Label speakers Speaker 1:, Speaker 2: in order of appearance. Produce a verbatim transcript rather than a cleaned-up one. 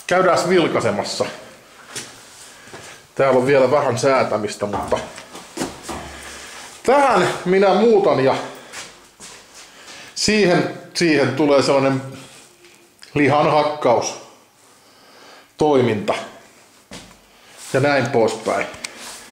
Speaker 1: käydään vilkaisemassa. Täällä on vielä vähän säätämistä, mutta tähän minä muutan ja siihen, siihen tulee sellainen lihanhakkaus toiminta ja näin poispäin.